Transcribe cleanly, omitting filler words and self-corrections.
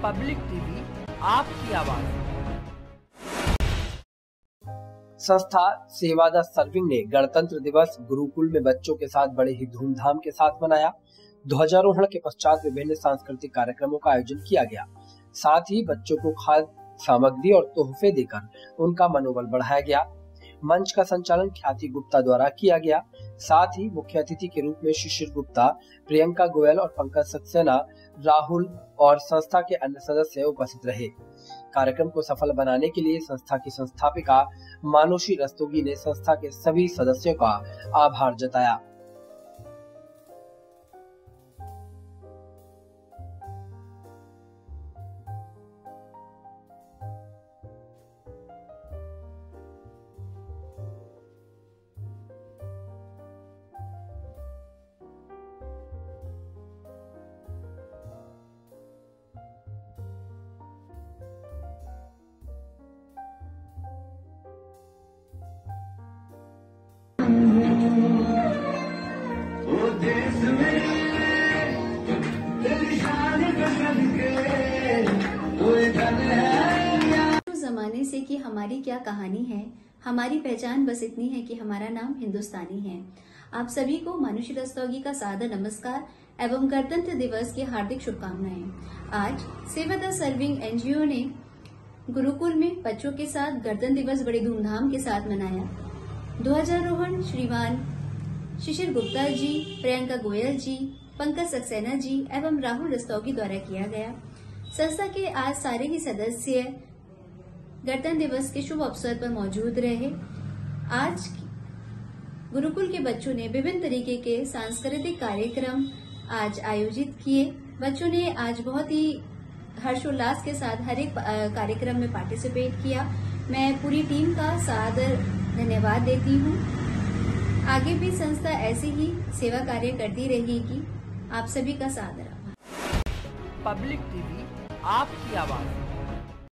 Public TV, आपकी आवाज। संस्था सेवा द सर्विंग ने गणतंत्र दिवस गुरुकुल में बच्चों के साथ बड़े ही धूमधाम के साथ मनाया। ध्वजारोहण के पश्चात विभिन्न सांस्कृतिक कार्यक्रमों का आयोजन किया गया। साथ ही बच्चों को खाद्य सामग्री और तोहफे देकर उनका मनोबल बढ़ाया गया। मंच का संचालन ख्याति गुप्ता द्वारा किया गया। साथ ही मुख्य अतिथि के रूप में शिशिर गुप्ता, प्रियंका गोयल और पंकज सक्सेना, राहुल और संस्था के अन्य सदस्य उपस्थित रहे। कार्यक्रम को सफल बनाने के लिए संस्था की संस्थापिका मानुषी रस्तोगी ने संस्था के सभी सदस्यों का आभार जताया। जमाने से कि हमारी क्या कहानी है, हमारी पहचान बस इतनी है कि हमारा नाम हिंदुस्तानी है। आप सभी को मानुषी रस्तोगी का सादर नमस्कार एवं गणतंत्र दिवस की हार्दिक शुभकामनाएं। आज सेवा द सर्विंग एनजीओ ने गुरुकुल में बच्चों के साथ गणतंत्र दिवस बड़े धूमधाम के साथ मनाया। ध्वजारोहण श्रीमान शिशिर गुप्ता जी, प्रियंका गोयल जी, पंकज सक्सेना जी एवं राहुल रस्तोगी द्वारा किया गया। संस्था के आज सारे ही सदस्य गणतंत्र दिवस के शुभ अवसर पर मौजूद रहे। आज गुरुकुल के बच्चों ने विभिन्न तरीके के सांस्कृतिक कार्यक्रम आज आयोजित किए। बच्चों ने आज बहुत ही हर्षोल्लास के साथ हर एक कार्यक्रम में पार्टिसिपेट किया। मैं पूरी टीम का सादर धन्यवाद देती हूँ। आगे भी संस्था ऐसे ही सेवा कार्य करती रहेगी। आप सभी का सादर आभार। पब्लिक टीवी, आपकी आवाज।